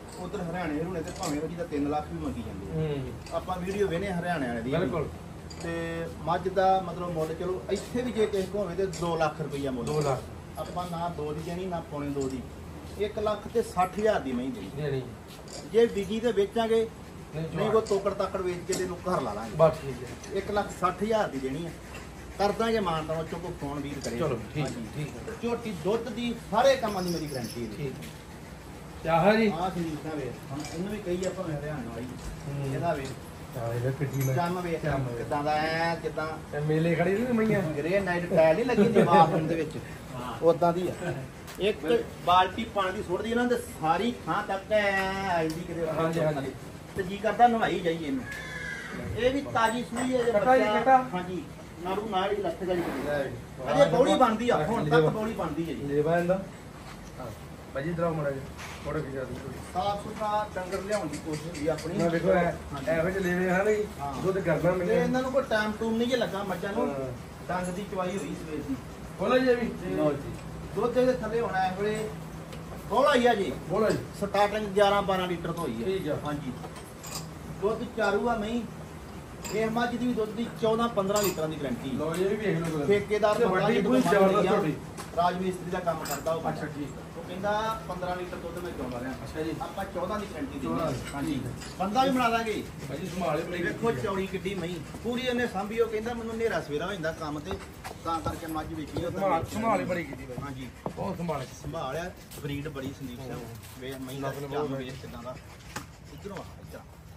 ਉਧਰ ਹਰਿਆਣੇ ਹਰੂਣੇ ਤੇ ਭਾਵੇਂ ਉਹਦੀ ਤਾਂ 3 ਲੱਖ ਵੀ ਮੰਗੀ ਜਾਂਦੀ ਹੈ। ਹੂੰ ਆਪਾਂ ਵੀਡੀਓ ਵੇਨੇ ਹਰਿਆਣੇ ਵਾਲੇ ਦੀ ਬਿਲਕੁਲ। ਤੇ ਮੱਝ ਦਾ ਮਤਲਬ ਮੁੱਲ ਚਲੋ ਇੱਥੇ ਵੀ ਜੇ ਕਿਸੇ ਕੋ ਹੋਵੇ ਤੇ 2 ਲੱਖ ਰੁਪਈਆ ਮੁੱਲ 2 ਲੱਖ ਆਪਾਂ ਨਾ 2 ਦੀ ਦੇਣੀ ਨਾ ਪੌਣੇ 2 ਦੀ 1 ਲੱਖ ਤੇ 60,000 ਦੀ ਮਹੀਂ ਦੇਣੀ ਦੇਣੀ ਜੇ ਵਿਕੀ ਤੇ ਵੇਚਾਂਗੇ ਨਹੀਂ ਨਹੀਂ ਕੋ ਤੋਕੜ ਤਾਕੜ ਵੇਚ ਕੇ ਤੇ ਨੂੰ ਘਰ ਲਾ ਲਾਂਗੇ ਬਸ ਠੀਕ ਹੈ 1,60,000 ਦੀ ਦੇਣੀ ਆ ਕਰ ਦਾਂਗੇ ਮਾਨਤਾ ਉਹ ਚੋਂ ਕੋ ਫੋਨ ਵੀਰ ਕਰੇ ਚਲੋ ਠੀਕ ਹੈ, ਠੀਕ ਹੈ ਝੋਟੀ ਦੁੱਧ ਦੀ ਸਾਰੇ ਕੰਮਾਂ ਦੀ ਮੇਰੀ ਗਰੰਟੀ ਹੈ ਠੀਕ ਚਾਹ ਜੀ ਆਹ ਸੰਦੀਪਾਂ ਵੇ ਹੁਣ ਇਹਨੂੰ ਵੀ ਕਹੀ ਆਪਾਂ ਹਰਿਆਣਾ ਵਾਲੀ ਇਹਦਾ ਵੇ ਚਾਹ ਇਹ ਕਿੱਡੀ ਮੈਂ ਚੰਮ ਵੇ ਕਿਦਾਂ ਦਾ ਐ ਕਿਦਾਂ ਇਹ ਮੇਲੇ ਖੜੀ ਨਹੀਂ ਮਈਆਂ ਗ੍ਰੇ ਨਾਈਟ ਟਾਇਲ ਨਹੀਂ ਲੱਗੀ ਦੀ ਬਾਥਰੂਮ ਦੇ ਵਿੱਚ ਉਦਾਂ ਦੀ ਆ ਇੱਕ ਬਾਲਟੀ ਪਾਣੀ ਦੀ ਸੁੱਟਦੀ ਇਹਨਾਂ ਦੇ ਸਾਰੀ ਥਾਂ ਤੱਕ ਐ ਆਈਦੀ ਕਿਤੇ ਹਾਂਜੀ, ਹਾਂਜੀ। ਤੇ ਜੀ ਕਰਦਾ ਨਵਾਈ ਜਾਈਏ ਇਹਨੂੰ ਇਹ ਵੀ ਤਾਜੀ ਸੂਈ ਹੈ ਜੇ ਕੱਟਾ ਜੀ, ਬੱਚਾ- ਕੱਟਾ। ਹਾਂਜੀ ਨਾੜੂ ਨਾਲ ਹੀ ਲੱਥ ਗਲੀ ਕਰੀ ਅਜੇ ਬੌੜੀ ਬਣਦੀ ਆ ਹੁਣ ਤੱਕ ਬੌੜੀ ਬਣਦੀ ਹੈ ਜੀ ਲੇਵਾ ਇਹਦਾ ਹਾਂ ਬਾਜੀ ਦਰਾ ਮੜਾ ਜੀ ਫੋਟੋ ਖਿਚਾ ਦੇ ਸਾਫ ਸੁਥਰਾ ਡੰਗਰ ਲਿਆਉਣ ਦੀ ਕੋਸ਼ਿਸ਼ ਹੁੰਦੀ ਆ ਆਪਣੀ ਮੈਂ ਵੇਖੋ ਇਹੋ ਜਿਹੇ ਲੇਵੇ ਹਨ ਜੀ ਹਾਂ। ਦੁੱਧ ਕਰਨਾ ਤੇ ਮੈਨੂੰ ਇਹਨਾਂ ਨੂੰ ਕੋਈ ਟਾਈਮ ਟੂਮ ਨਹੀਂ ਜੇ ਲੱਗਾ ਮੱਝਾਂ ਨੂੰ ਹਾਂ। ਡੰਗ ਦੀ ਚਵਾਈ ਹੋਈ ਸਵੇਰ ਦੀ ਬੋਲੋ ਜੀ ਇਹ ਵੀ ਲਓ ਜੀ ਦੁੱਧ ਦੇ ਥੱਲੇ ਹੋਣਾ ਇਹ ਵੇਲੇ ਥੋੜਾ ਹੀ ਆ ਜੀ ਬੋਲੋ ਜੀ ਸਟਾਰਟਿੰਗ 11-12 ਲੀਟਰ ਤੋਂ ਹੋਈ ਹੈ ਠੀਕ ਆ। ਹਾਂਜੀ ਦੁੱਧ ਚਾਰੂ ਆ ਨਹੀਂ ਇਹ ਮੱਝ ਦੀ ਵੀ ਦੁੱਧ ਦੀ 14-15 ਲੀਟਰਾਂ ਦੀ ਗਰੰਟੀ ਲਓ ਜੀ ਇਹ ਵੀ ਵੇਖ ਲਓ ਠੇਕੇਦਾਰ ਤੇ ਬੰਦਾ ਵੱਡੀ ਜਦੋਂ ਪੂਰੀ ਮੱਝ ਜ਼ਬਰਦਸਤ ਲਈ ਆ, ਤੁਹਾਡੀ ਰਾਜ ਮਿਸਤਰੀ ਦਾ ਕੰਮ ਕਰਦਾ ਉਹ ਅੱਛਾ ਠੀਕ ਆ। ਉਹ ਕਹਿੰਦਾ 15 ਲੀਟਰ ਦੁੱਧ ਮੈਂ ਚੋਂਦਾ ਰਿਹਾ ਅੱਛਾ ਜੀ ਆਪਾਂ 14 ਦੀ ਗਰੰਟੀ ਦਿੰਦੇ 14 ਹਾਂ। ਹਾਂਜੀ ਬੰਦਾ ਵੀ ਬਣਾ ਦਾਂਗੇ ਬਾਜੀ ਸੰਭਾਲੇ ਬੜੀ ਵੇਖੋ ਚੌੜੀ ਕਿੱਡੀ ਮਹੀਂ ਪੂਰੀ ਉਹਨੇ ਸਾਂਭੀ ਉਹ ਕਹਿੰਦਾ ਮੈਨੂੰ ਹਨੇਰਾ ਸਵੇਰਾ ਹੋ ਜਾਂਦਾ ਕੰਮ ਤੇ ਤਾਂ ਕਰਕੇ ਮੱਝ ਵੇਚੀ ਉਹ ਤਾਂ ਸੰਭਾਲੇ ਬੜੀ ਕੀਤੀ ਬਾਜੀ ਹਾਂਜੀ ਬਹੁਤ ਸੰਭਾਲੇ ਸੰਭਾਲਿਆ ਬਰੀਡ ਬੜੀ ਸੰਦੀਪ ਸਿੰਘ ਵੇ ਮਹੀਂ ਦਾ ਕੰਮ ਵੇਖ ਕਿਦਾਂ ਦਾ ਇਧਰੋਂ ਆ ਇੱਧਰ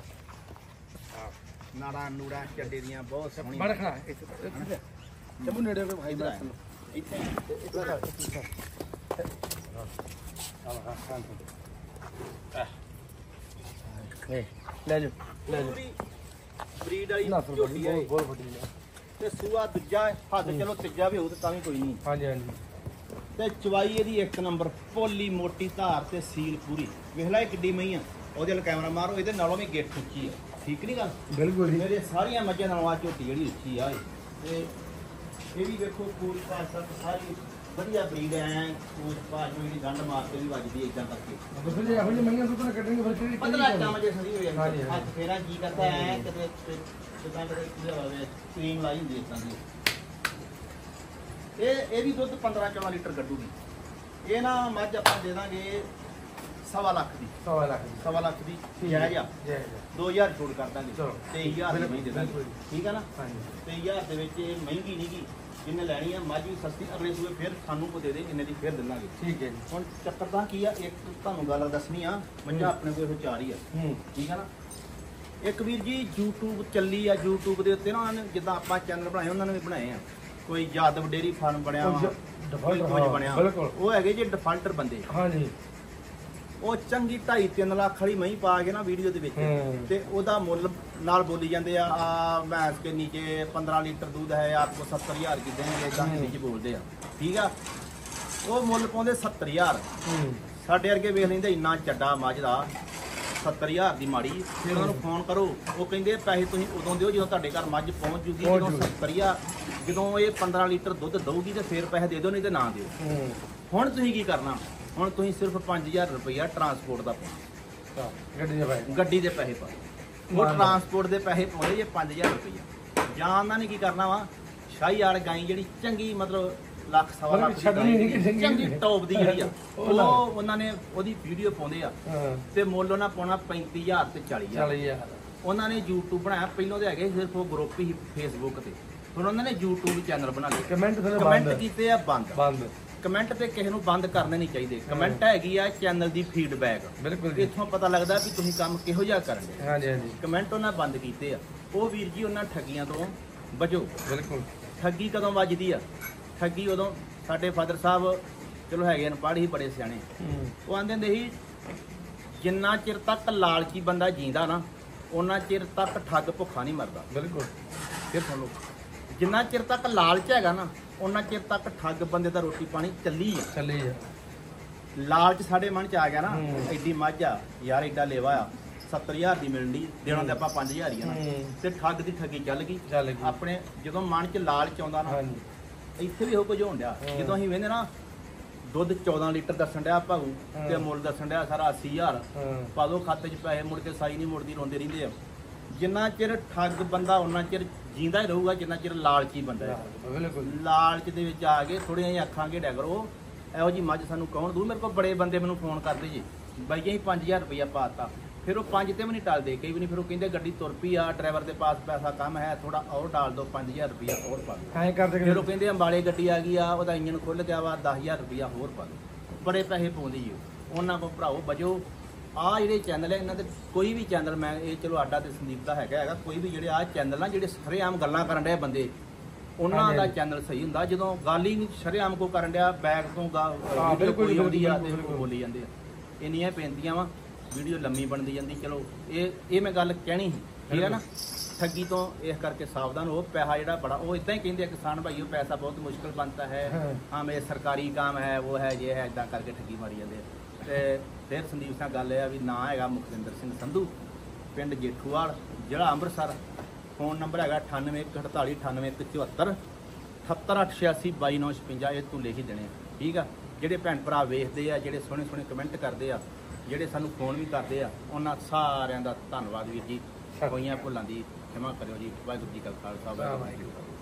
ਨਾੜਾ ਨੂੜਾ ਚੱਡੇ ਦੀਆਂ ਬਹੁਤ ਸੋਹਣੀਆਂ ਬੜ ਖੜਾ ਇੱਥੇ ਚਮੂ ਨੇੜੇ ਕੋਈ ਭਾਈ ਬੜਾ ਇੱਥੇ ਲੈ ਜਾ ਪੂਰੀ ਬਰੀਡ ਵਾਲੀ ਨਸਲ ਝੋਟੀ ਬੜੀ ਹੈ ਬਹੁਤ ਬਹੁਤ ਵੱਡੀ ਹੈ ਤੇ ਸੂਆ ਦੂਜਾ ਹੈ, ਹੱਥ ਚਲੋ ਤੀਜਾ ਵੀ ਹੋਊ ਤੇ ਤਾਂ ਵੀ ਕੋਈ ਨਹੀਂ ਹਾਂਜੀ ਹਾਂਜੀ ਤੇ ਚਵਾਈ ਇਹਦੀ ਇੱਕ ਨੰਬਰ ਪੋਲੀ ਮੋਟੀ ਧਾਰ ਤੇ ਸੀਲ ਪੂਰੀ ਵੇਖ ਲੈ ਇਹ ਕਿੱਡੀ ਮਹੀਂ ਆ ਉਹਦੇ ਨਾਲ ਕੈਮਰਾ ਮਾਰੋ ਇਹਦੇ ਨਾਲੋਂ ਵੀ ਗਿੱਠ ਉੱਚੀ ਆ ਠੀਕ ਨਹੀਂ ਗੱਲ ਬਿਲਕੁਲ ਜੀ ਮੇਰੇ ਸਾਰੀਆਂ ਮੱਝਾਂ ਨਾਲੋਂ ਆ ਝੋਟੀ ਜਿਹੜੀ ਉੱਚੀ ਆ ਇਹ। ਤੇ ਇਹ ਵੀ ਵੇਖੋ ਪੂਰੀ ਪਾਸਾ ਸਾਰੀ ਵਧੀਆ ਬਰੀਡ ਐ ਉਸ ਪਾਸ ਨੂੰ ਜਿਹੜੀ ਗੰਢ ਮਾਰ ਕੇ ਵੀ ਵੱਜਦੀ ਐ ਇਦਾਂ ਕਰਕੇ ਦੱਸੋ ਜੀ ਇਹੋ ਜਿਹੀ ਮਈਆਂ ਸੁਪਰ ਕੱਟਣਗੇ ਫਿਰ ਕਿਹੜੀ ਪਤਲਾ ਕੰਮ ਜੇ ਸਦੀ ਹੋਈ ਹਾਂਜੀ, ਜਾਂਦੀ ਹਾਂਜੀ। ਹੱਥ ਫੇਰਾ ਜੀ ਕਰਦਾ ਐ ਕਿਤੇ ਜਿੱਦਾਂ ਕਿਤੇ ਕਰੀਮ ਲਾਈ ਹੁੰਦੀ ਇਦਾਂ ਦੀ ਇਹ ਵੀ ਦੁੱਧ 15-14 ਲੀਟਰ ਕੱਢੂਗੀ ਇਹ ਨਾ ਮੱਝ ਆਪਾਂ ਦੇ ਦਾਂਗੇ 1.5 ਲੱਖ ਦੀ 1.5 ਲੱਖ ਦੀ 1.5 ਲੱਖ ਦੀ ਜਾਇਜ਼ ਆ ਜੈ 2000 ਛੋੜ ਕਰ ਦਾਂਗੇ ਚਲੋ। 23000 ਦੀ ਮਹੀਂ ਦੇ ਦਾਂਗੇ ਬਿਲਕੁਲ। ਠੀਕ ਆ ਨਾ ਹਾਂਜੀ 23000 ਦੇ ਵਿੱਚ ਇਹ ਮਹਿੰਗੀ ਨਹੀਂਗੀ ਜਿੰਨੇ ਲੈਣੀ ਆ ਮੱਝ ਵੀ ਸਸਤੀ ਅਗਲੇ ਸੂਏ ਫਿਰ ਸਾਨੂੰ ਕੋ ਦੇ ਦੇ ਇੰਨੇ ਦੀ ਫਿਰ ਦਿਲਾਂਗੇ ਠੀਕ ਹੈ ਜੀ ਹੁਣ ਚੱਕਰ ਤਾਂ ਕੀ ਆ ਇੱਕ ਤੁਹਾਨੂੰ ਗੱਲ ਦੱਸਣੀ ਆ ਮੱਝਾਂ ਆਪਣੇ ਕੋਲ ਇਹੋ 4 ਹੀ ਆ ਹੂੰ ਠੀਕ ਆ ਨਾ ਇੱਕ ਵੀਰ ਜੀ YouTube ਚੱਲੀ ਆ YouTube ਦੇ ਉੱਤੇ ਨਾ ਉਹਨਾਂ ਨੇ ਜਿੱਦਾਂ ਆਪਾਂ ਚੈਨਲ ਬਣਾਏ ਉਹਨਾਂ ਨੇ ਵੀ ਬਣਾਏ ਆ ਕੋਈ ਯਾਦਵ ਡੇਰੀ ਫਾਰਮ ਬਣਿਆ ਵਾ ਕੋਈ ਕੁਝ ਬਣਿਆ ਬਿਲਕੁਲ। ਉਹ ਹੈਗੇ ਜੀ ਡਿਫਾਲਟਰ ਬੰਦੇ ਹਾਂਜੀ ਉਹ ਚੰਗੀ 2.5-3 ਲੱਖ ਵਾਲੀ ਮਹੀਂ ਪਾ ਕੇ ਨਾ ਵੀਡੀਓ ਦੇ ਵਿੱਚ ਹੂੰ। ਤੇ ਉਹਦਾ ਮੁੱਲ ਨਾਲ ਬੋਲੀ ਜਾਂਦੇ ਆ ਮੈਸ ਕੇ ਨੀਚੇ 15 ਲੀਟਰ दूध है आपको 70,000 की देंगे ਇਦਾਂ ਹਿੰਦੀ ਚ ਬੋਲਦੇ ਆ ਠੀਕ ਆ ਉਹ ਮੁੱਲ ਪਾਉਂਦੇ 70,000 ਹੂੰ ਸਾਡੇ ਵਰਗੇ ਵੇਖ ਲੈਂਦੇ ਇੰਨਾ ਚੱਡਾ ਮੱਝ ਦਾ 70,000 ਦੀ ਮਾੜੀ ਫਿਰ ਉਹਨਾਂ ਨੂੰ ਫੋਨ ਕਰੋ ਉਹ ਕਹਿੰਦੇ ਪੈਸੇ ਤੁਸੀਂ ਉਦੋਂ ਦਿਓ ਜਦੋਂ ਤੁਹਾਡੇ ਘਰ ਮੱਝ ਪਹੁੰਚ ਜੂਗੀ ਜਦੋਂ 70,000 ਜਦੋਂ ਇਹ 15 ਲੀਟਰ ਦੁੱਧ ਦਊਗੀ ਤੇ ਫਿਰ ਪੈਸੇ ਦੇ ਦਿਓ ਨਹੀਂ ਤੇ ਨਾ ਦਿਓ ਹੂੰ ਹੁਣ ਤੁਸੀਂ ਕੀ ਕਰਨਾ ਹੁਣ ਤੁਸੀਂ ਸਿਰਫ 5,000 ਰੁਪਇਆ ਟਰਾਂਸਪੋਰਟ ਦਾ ਪਾਓ ਗੱਡੀ ਦੇ ਭਾਈ ਗੱਡੀ ਦੇ ਪੈਸੇ ਪਾਓ ਉਹ ਟਰਾਂਸਪੋਰਟ ਦੇ ਪੈਸੇ ਪਾਉਂਦੇ ਜੇ 5,000 ਰੁਪਇਆ ਜਾਂ ਉਹਨਾਂ ਨੇ ਕੀ ਕਰਨਾ ਵਾ ਸ਼ਾਹੀ ਵਾਲ ਗਾਈ ਜਿਹੜੀ ਚੰਗੀ ਮਤਲਬ ਲੱਖ ਸਵਾ ਲੱਖ ਦੀ ਛੱਡਣੀ ਨਹੀਂ ਕਿ ਚੰਗੀ ਟੌਪ ਦੀ ਜਿਹੜੀ ਆ ਉਹ ਲਾ। ਉਹ ਉਹਨਾਂ ਨੇ ਉਹਦੀ ਵੀਡੀਓ ਪਾਉਂਦੇ ਆ ਹਾਂ ਤੇ ਮੁੱਲ ਉਹਨਾਂ ਪਾਉਣਾ 35,000 ਤੇ 40,000 ਚੱਲ ਯਾਰ ਉਹਨਾਂ ਨੇ YouTube ਬਣਾਇਆ ਪਹਿਲਾਂ ਤੇ ਹੈਗੇ ਸਿਰਫ ਉਹ ਗਰੁੱਪ ਹੀ Facebook ਤੇ ਹੁਣ ਉਹਨਾਂ ਨੇ YouTube ਚੈਨਲ ਬਣਾ ਲਏ ਕਮੈਂਟ ਥੱਲੇ ਕਮੈਂਟ ਬੰਦ ਕੀਤੇ ਆ ਬੰਦ ਬੰਦ ਕਮੈਂਟ ਤੇ ਕਿਸੇ ਨੂੰ ਬੰਦ ਕਰਨੇ ਨਹੀਂ ਚਾਹੀਦੇ ਕਮੈਂਟ ਹੈਗੀ ਆ ਚੈਨਲ ਦੀ ਫੀਡਬੈਕ ਬਿਲਕੁਲ ਜੀ ਇੱਥੋਂ ਪਤਾ ਲੱਗਦਾ ਵੀ ਤੁਸੀਂ ਕੰਮ ਕਿਹੋ ਜਿਹਾ ਕਰਨ ਦੇ ਹਾਂਜੀ ਹਾਂਜੀ ਕਮੈਂਟ ਉਹਨਾਂ ਬੰਦ ਕੀਤੇ ਆ ਉਹ ਵੀਰ ਜੀ ਉਹਨਾਂ ਠੱਗੀਆਂ ਤੋਂ ਬਚੋ ਬਿਲਕੁਲ ਠੱਗੀ ਕਦੋਂ ਵੱਜਦੀ ਆ ਠੱਗੀ ਉਦੋਂ ਸਾਡੇ ਫਾਦਰ ਸਾਹਿਬ ਚਲੋ ਹੈਗੇ ਅਨਪੜ੍ਹ ਹੀ ਬੜੇ ਸਿਆਣੇ ਹੂੰ ਉਹ ਆਂਦੇ ਹੁੰਦੇ ਸੀ ਜਿੰਨਾ ਚਿਰ ਤੱਕ ਲਾਲਚੀ ਬੰਦਾ ਜੀਂਦਾ ਨਾ ਉਹਨਾਂ ਚਿਰ ਤੱਕ ਠੱਗ ਭੁੱਖਾ ਨਹੀਂ ਮਰਦਾ ਬਿਲਕੁਲ ਫਿਰ ਸੁਣ ਲਓ ਜਿੰਨਾ ਚਿਰ ਤੱਕ ਲਾਲਚ ਹੈਗਾ ਨਾ ਉਹਨਾਂ ਚਿਰ ਤੱਕ ਠੱਗ ਬੰਦੇ ਦਾ ਰੋਟੀ ਪਾਣੀ ਚੱਲੀ ਆ ਚੱਲੀ ਜਾ ਲਾਲਚ ਸਾਡੇ ਮਨ ਚ ਆ ਗਿਆ ਨਾ ਹੂੰ। ਐਡੀ ਮੱਝ ਆ ਯਾਰ ਐਡਾ ਲੇਵਾ ਆ 70,000 ਦੀ ਮਿਲਣੀ ਦੇਣਾ ਤੇ ਆਪਾਂ 5,000 ਹੀ ਆ ਨਾ ਹੂੰ। ਤੇ ਠੱਗ ਦੀ ਠੱਗੀ ਚੱਲ ਗਈ ਚੱਲ ਗਈ ਆਪਣੇ ਜਦੋਂ ਮਨ ਚ ਲਾਲਚ ਆਉਂਦਾ ਨਾ ਹਾਂਜੀ ਇੱਥੇ ਵੀ ਉਹ ਕੁਝ ਹੋਣ ਡਿਆ ਹੂੰ। ਜਦੋਂ ਅਸੀਂ ਵੇਖਦੇ ਨਾ ਦੁੱਧ 14 ਲੀਟਰ ਦੱਸਣ ਡਿਆ ਭਾਊ ਤੇ ਮੁੱਲ ਦੱਸਣ ਡਿਆ ਸਾਰਾ 80000 ਪਾ ਦੋ ਖਾਤੇ 'ਚ ਪੈਸੇ ਮੁੜ ਕੇ ਸਾਈ ਨਹੀਂ ਮੁੜਦੀ ਰੋਂਦੇ ਰਹਿੰਦੇ ਆ। ਜਿੰਨਾ ਚਿਰ ਠੱਗ ਬੰਦਾ ਉਹਨਾਂ ਚਿਰ ਜੀਂਦਾ ਹੀ ਰਹੂਗਾ ਜਿੰਨਾ ਚਿਰ ਲਾਲਚੀ ਬੰਦਾ ਹੈ। ਬਿਲਕੁਲ ਲਾਲਚ ਦੇ ਵਿੱਚ ਆ ਕੇ ਥੋੜੀਆਂ ਜਿਹੀਆਂ ਅੱਖਾਂ ਘੇੜਿਆ ਕਰੋ। ਇਹੋ ਜੀ ਮੱਝ ਸਾਨੂੰ ਕੌਣ ਦੂ? ਮੇਰੇ ਕੋਲ ਬੜੇ ਬੰਦੇ ਮੈਨੂੰ ਫੋਨ ਕਰਦੇ ਜੀ ਬਾਈ ਜੀ 5000 ਰੁਪਇਆ ਪਾਤਾ, ਫਿਰ ਉਹ 5 ਤੇ ਵੀ ਨਹੀਂ ਟਲਦੇ ਕਈ ਵੀ ਨਹੀਂ, ਫਿਰ ਉਹ ਕਹਿੰਦੇ ਗੱਡੀ ਤੁਰ ਪਈ ਆ, ਡਰਾਈਵਰ ਦੇ ਪਾਸ ਪੈਸਾ ਕਮ ਹੈ, ਥੋੜਾ और डाल दो 5000 ਰੁਪਇਆ ਹੋਰ ਪਾ ਦੋ। ਐਂ ਕਰਦੇ ਫਿਰ ਉਹ ਕਹਿੰਦੇ ਅੰਬਾਲੇ ਗੱਡੀ ਆ ਗਈ ਆ, ਉਹਦਾ ਇੰਜਨ ਖੁੱਲ ਗਿਆ ਵਾ, 10000 ਰੁਪਇਆ ਹੋਰ ਪਾ ਦੋ। ਬੜੇ ਪੈਸੇ ਪਾਉਂਦੇ ਜੀ ਉਹਨਾਂ ਕੋਲ। ਭਰਾਓ ਬਜੋ ਆ ਜਿਹੜੇ ਚੈਨਲ ਹੈ ਇਹਨਾਂ ਦੇ ਕੋਈ ਵੀ ਚੈਨਲ, ਮੈਂ ਇਹ ਚਲੋ ਆਡਾ ਤੇ ਸੰਦੀਪ ਦਾ ਹੈਗਾ ਕੋਈ ਵੀ ਜਿਹੜੇ ਆ ਚੈਨਲ ਨਾ ਜਿਹੜੇ ਸਰੇਆਮ ਗੱਲਾਂ ਕਰਨ ਡਿਆ ਬੰਦੇ, ਉਹਨਾਂ ਦਾ ਚੈਨਲ ਸਹੀ ਹੁੰਦਾ। ਜਦੋਂ ਗੱਲ ਹੀ ਨਹੀਂ ਸਰੇਆਮ ਕੋ ਕਰਨ ਡਿਆ ਬੈਗ ਤੋਂ ਕੋਈ ਆਉਂਦੀ ਆ ਤੇ ਬੋਲੀ ਜਾਂਦੇ ਆ। ਇੰਨੀਆਂ ਪੈਂਦੀਆਂ ਵਾ, ਵੀਡੀਓ ਲੰਮੀ ਬਣਦੀ ਜਾਂਦੀ। ਚਲੋ ਇਹ ਮੈਂ ਗੱਲ ਕਹਿਣੀ ਸੀ, ਠੀਕ ਹੈ ਨਾ। ਠੱਗੀ ਤੋਂ ਇਸ ਕਰਕੇ ਸਾਵਧਾਨ ਹੋ। ਪੈਸਾ ਜਿਹੜਾ ਬੜਾ ਉਹ ਇਦਾਂ ਹੀ ਕਹਿੰਦੇ ਆ ਕਿਸਾਨ ਭਾਈਓ, ਪੈਸਾ ਬਹੁਤ ਮੁਸ਼ਕਿਲ ਬਣता है, ਹਾਂ ਮੇਰੇ ਸਰਕਾਰੀ ਕੰਮ ਹੈ ਉਹ ਹੈ ਜੇ ਹੈ, ਇਦਾਂ ਕਰਕੇ ਠੱਗੀ ਮਾਰੀ ਜਾਂਦੇ ਆ। ਤੇ ਫਿਰ ਸੰਦੀਪ ਸਿੰਘ ਗੱਲ ਇਹ ਆ ਵੀ ਨਾਂ ਹੈਗਾ ਮੁਖਵਿੰਦਰ ਸਿੰਘ ਸੰਧੂ, ਪਿੰਡ ਜੇਠੂਵਾਲ, ਜ਼ਿਲ੍ਹਾ ਅੰਮ੍ਰਿਤਸਰ। ਫੋਨ ਨੰਬਰ ਹੈਗਾ 9848 98174 78886 22956। ਇਹ ਤੂੰ ਲਿਖ ਹੀ ਦੇਣੇ ਆ, ਠੀਕ ਆ। ਜਿਹੜੇ ਭੈਣ ਭਰਾ ਵੇਖਦੇ ਆ, ਜਿਹੜੇ ਸੋਹਣੇ ਸੋਹਣੇ ਕਮੈਂਟ ਕਰਦੇ ਆ, ਜਿਹੜੇ ਸਾਨੂੰ ਫੋਨ ਵੀ ਕਰਦੇ ਆ, ਉਹਨਾਂ ਸਾਰਿਆਂ ਦਾ ਧੰਨਵਾਦ ਵੀਰ ਜੀ। ਹੋਈਆਂ ਭੁੱਲਾਂ ਦੀ ਖਿਮਾ ਕਰਿਓ ਜੀ। ਵਾਹਿਗੁਰੂ ਜੀ ਕਾ ਖਾਲਸਾ ਵਾਹਿਗੁਰੂ ਜੀ ਕੀ ਫਤਿਹ।